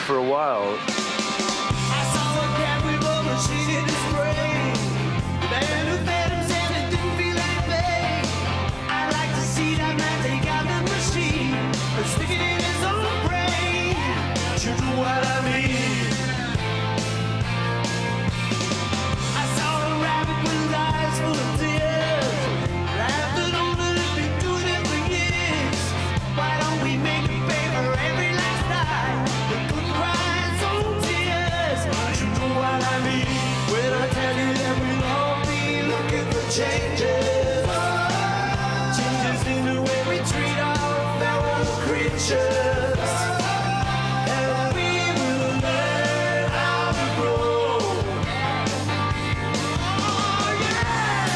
for a while. I saw a cat with a machine in his brain. Man who fed him said it didn't feel like pain. I like to see that man take out the machine and stick it in his own brain. You know what I mean? I saw a rabbit with his eyes full of tears. Laughed and on it, it's been doing it for years. Why don't we make a paper every last night? The good cries on tears. You know what I mean? When I tell you that we'll all be looking for changes. Changes in the way we treat our fellow creatures. And we will learn how to grow. Oh yeah!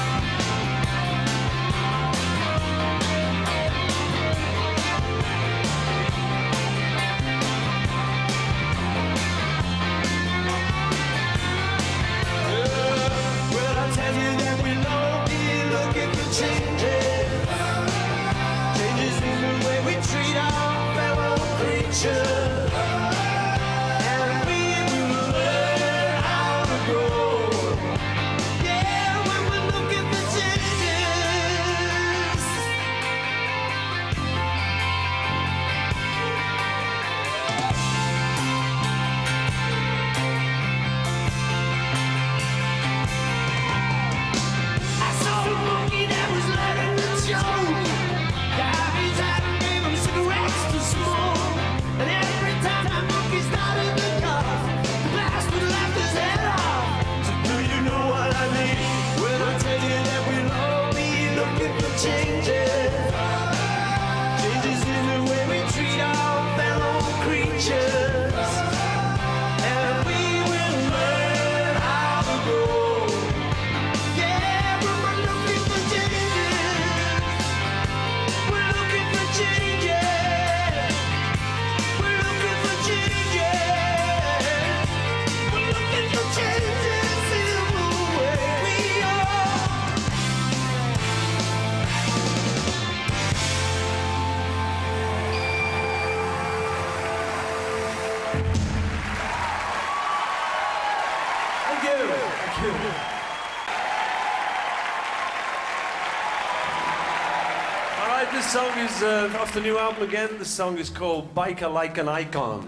Well, I tell you that we'll all be looking for changes. Changes in the way we treat our fellow creatures. And we will learn how to grow. Yeah, when we're looking for changes. I saw a monkey that was learning to choke. Got his hat and gave him cigarettes to smoke. And every time that monkey started to cough, the bastard laughed his head off. So do you know what I mean? When I tell you that we'll all be looking for changes. Changes in the way we treat our fellow creatures. And we will learn how to grow. Yeah, when we're looking for changes. We're looking for changes. We're looking for changes. We're looking for changes in the way we are. Thank you. Thank you. All right, this song is off the new album again. The song is called Biker Like an Icon.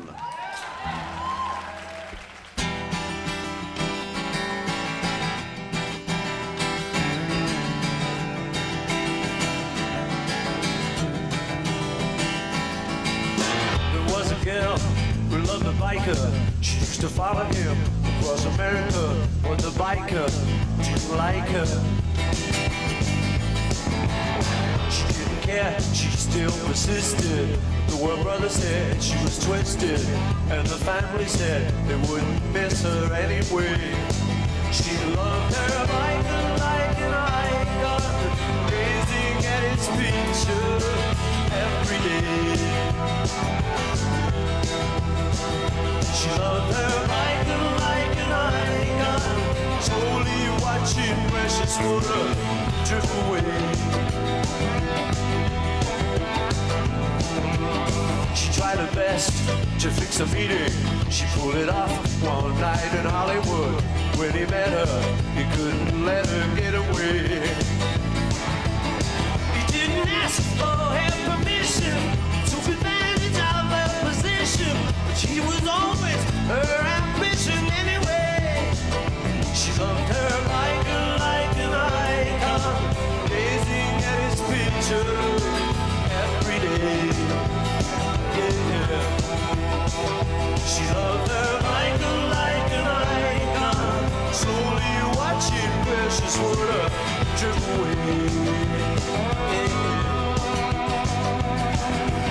There was a girl who loved a biker. She used to follow him across America. But the biker didn't like her. She didn't care, she still persisted. The world brother said she was twisted, and the family said they wouldn't miss her anyway. She loved her biker like an icon, gazing at his picture every day. She loved her biker like an icon, slowly watching precious water drift away. She tried her best to fix a meeting. She pulled it off one night in Hollywood. When he met her, he couldn't let her get away. He didn't ask for her permission, took advantage of her position, but she was always her ambition anyway. She loved her biker like an icon, gazing at his picture every day. Yeah. She loved her biker like an icon, slowly watching precious water drip away.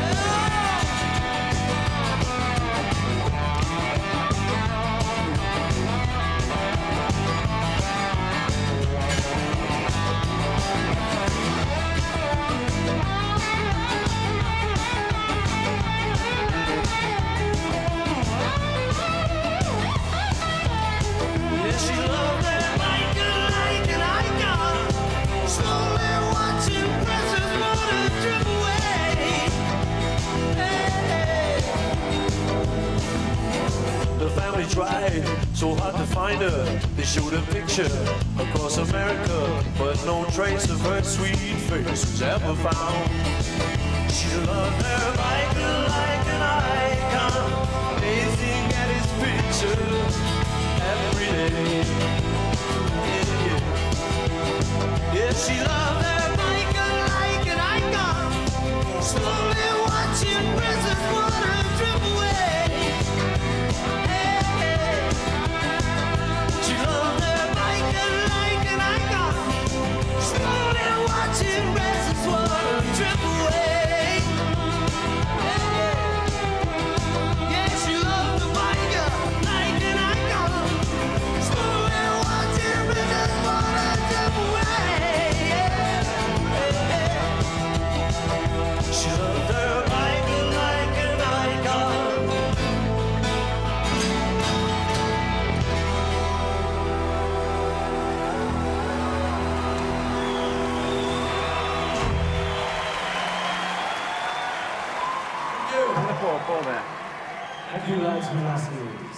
Yeah. The family tried so hard to find her. They showed a picture across America, but no trace of her sweet face was ever found. She loved her Michael like an icon, gazing at his picture every day. Yeah, she loved her Michael like an icon, slowly watching prison water drip away. Hey, hey. She loved her Michael like an icon, slowly watching prison water drip away. Have you liked my last movies?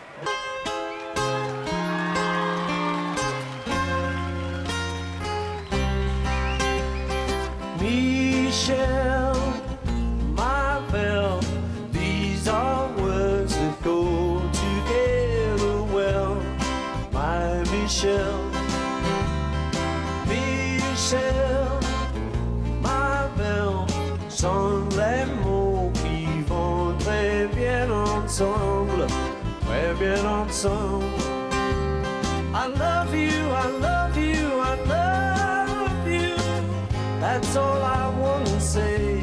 Michelle, my belle, these are words that go together well. My Michelle, Michelle, my belle, sans les mots qui vont très bien ensemble, très bien ensemble. I love you, I love you, I love you. That's all I want to say,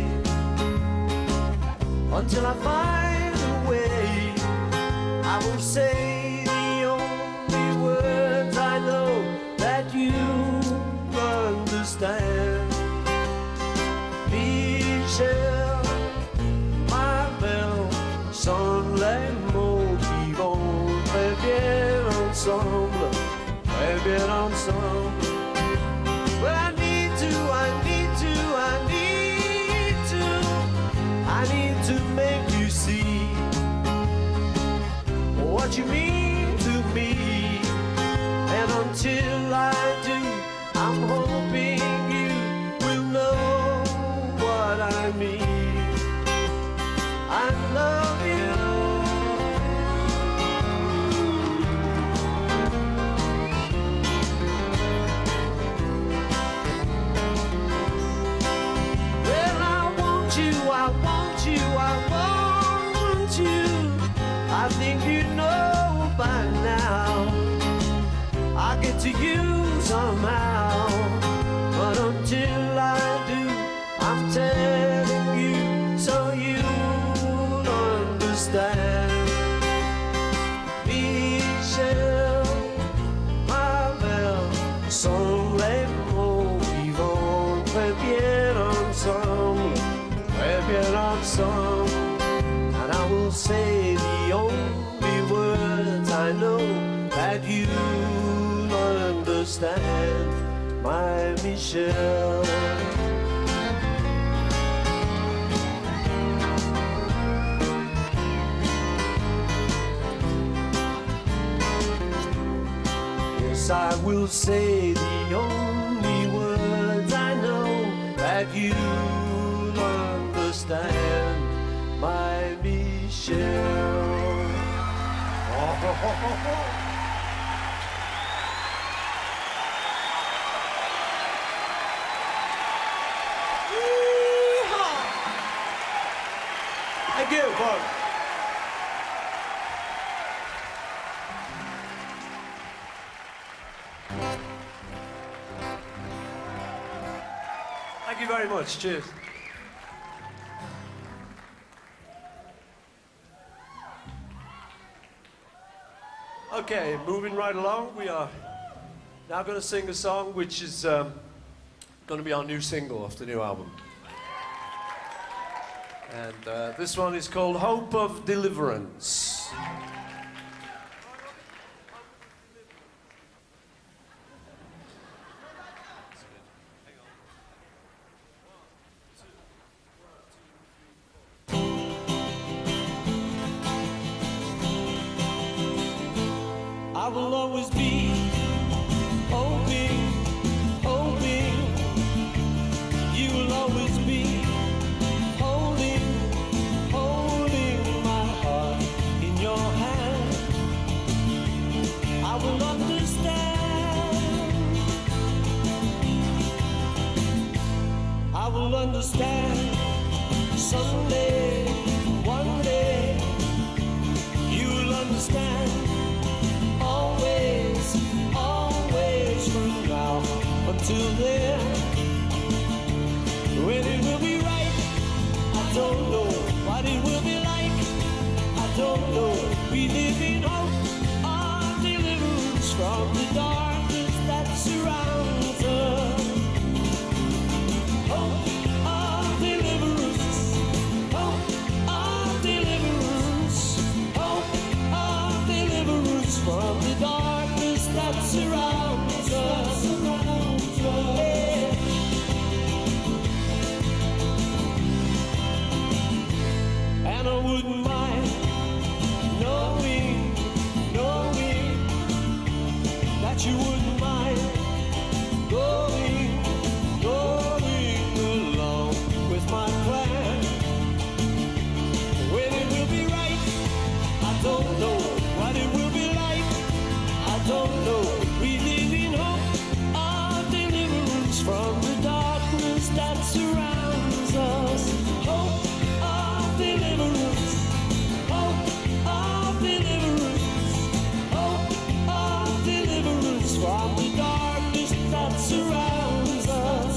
until I find a way. I will say the only words I know that you understand. Michelle, my belle, sont les mots qui vont très bien ensemble, très bien ensemble. Well, I need to make you see what you mean to me. And until I do, I'm hoping you will know what I mean. I love you. I think you know by now I'll get to you somehow. But until I do, I'm telling you so you'll understand. Michelle, ma belle, sont les mots qui vont très bien ensemble, très bien ensemble. And I will say the only words I know that you'll understand, my Michelle. Yes, I will say the only words I know that you'll understand, my Michelle. Oh, ho, ho, ho, ho. Thank you, folks. Thank you very much. Cheers. Okay, moving right along, we are now going to sing a song which is going to be our new single off the new album. And this one is called Hope of Deliverance. understand. Always, always from now until then. When it will be right, I don't know what it will be like. I don't know. We live in hope of deliverance from the darkness that surrounds us. Hope of deliverance. Hope of deliverance. Hope of deliverance from the darkness that surrounds us. Yeah. And I wouldn't mind knowing that you wouldn't mind going along with my plan. When it will be right, I don't know what it will be like. I don't know. We live in hope of deliverance from the darkness that surrounds us. Hope of deliverance. Hope of deliverance. Hope of deliverance from the darkness that surrounds us.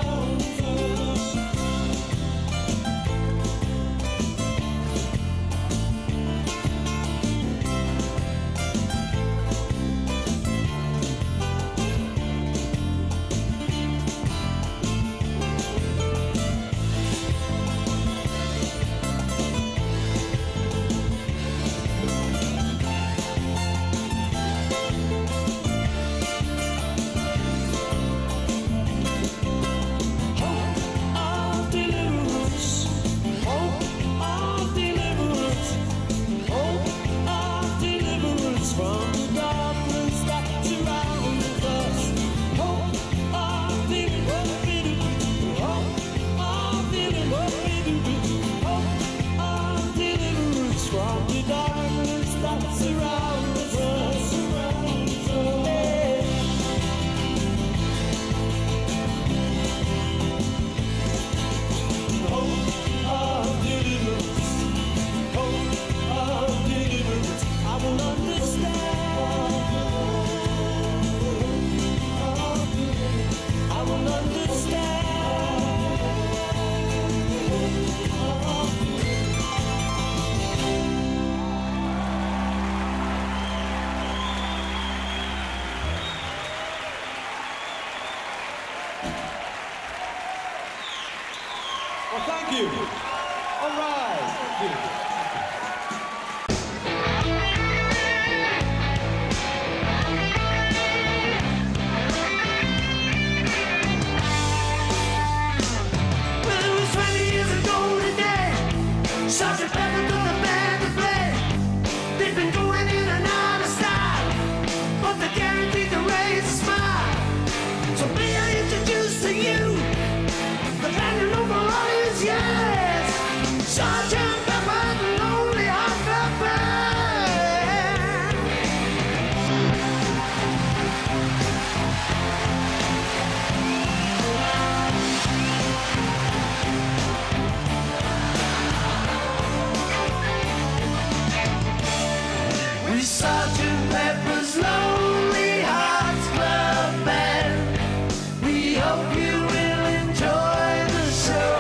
Well, thank you. All right. Thank you. Well, it was 20 years ago today. Sergeant Pepper took the band to play. They've been going in and out of style, but they're guaranteed to raise a smile. So may I introduce to you the band who known for all his years, Sergeant Pepper's Lonely Hearts Club Band. We Sergeant Pepper's Lonely Hearts Club Band. We hope you will enjoy the show.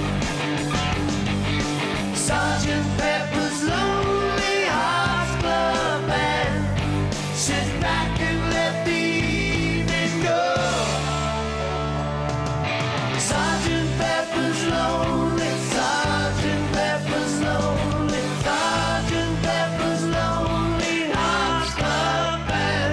Sergeant Pepper's Lonely Hearts Club Band. Sit back and let the evening go. Sergeant Pepper's lonely, Sergeant Pepper's lonely, Sergeant Pepper's Lonely Hearts Club Band.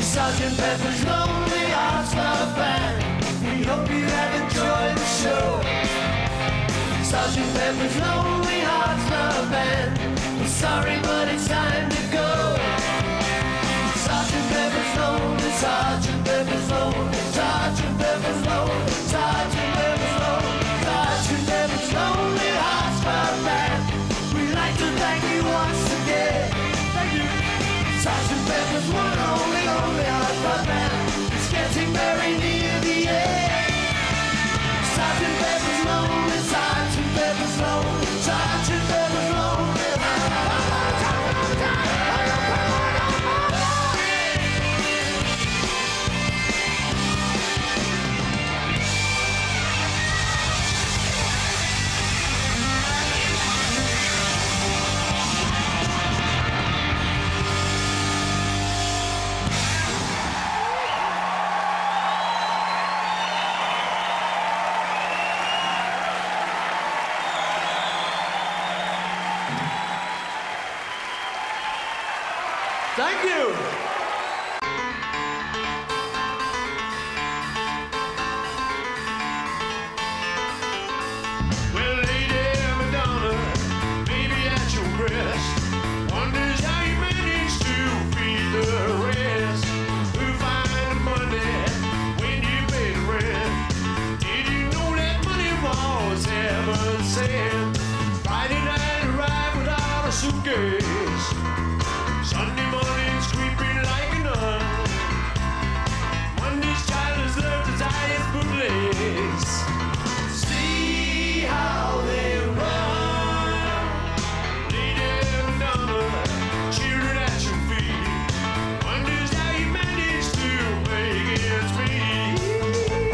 Sergeant Pepper's Lonely Hearts Club Band. We hope you have enjoyed the show. Sergeant Pepper's Lonely Hearts Club Band. We're sorry, but it's time to go. Sergeant Pepper's Lonely, Sergeant Pepper's Lonely, Sergeant Pepper's Lonely, Sergeant Pepper's Lonely, Sergeant Pepper's Lonely Hearts Club Band. We'd like to thank you once again. Thank you. Sergeant Pepper's one only Lonely Hearts Club Band. It's getting very near the end. Sergeant Pepper's Lonely, Sergeant Pepper's Lonely, Sergeant Pepper's Lonely. Thank you. Well, Lady Madonna, baby at your breast, wonders how you manage to feed the rest. Who find the money when you pay the rent? Did you know that money was heaven sent? Friday night arrived without a suitcase. Sunday morning's creeping like a nun. Monday's child has left its highest bootlegs. See how they run. Lady Madonna, children at your feet, wonders how you managed to make ends meet.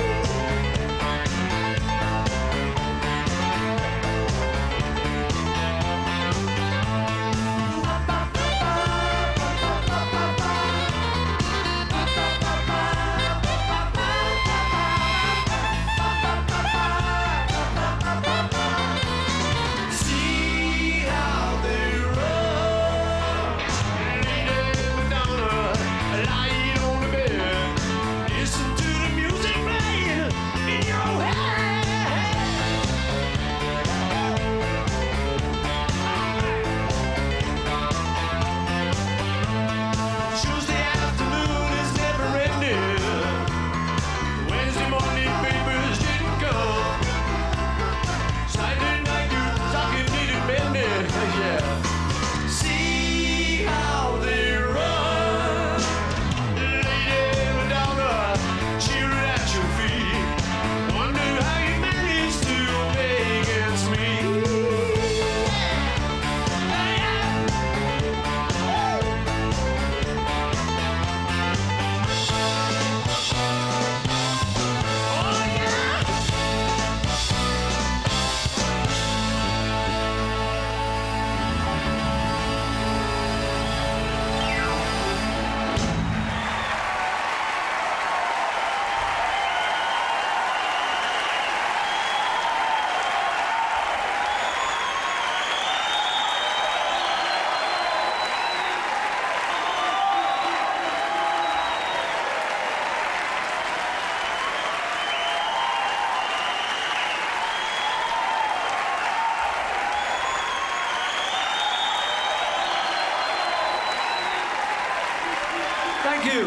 Thank you.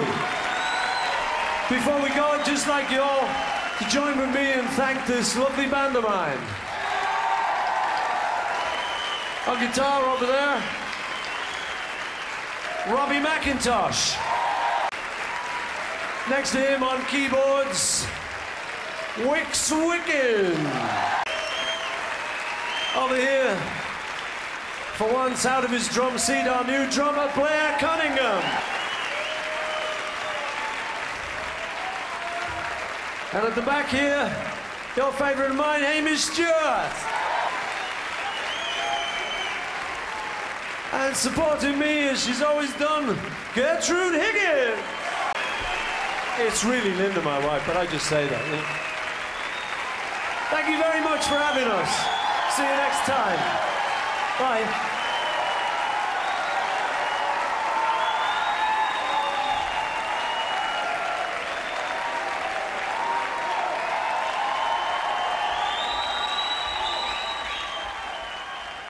Before we go, I'd just like you all to join with me and thank this lovely band of mine. On guitar over there, Robbie McIntosh. Next to him on keyboards, Wix Wicken. Over here, for once out of his drum seat, our new drummer, Blair Cunningham. And at the back here, your favorite of mine, Amy Stewart. And supporting me, as she's always done, Gertrude Higgins. It's really Linda, my wife, but I just say that. You know? Thank you very much for having us. See you next time. Bye.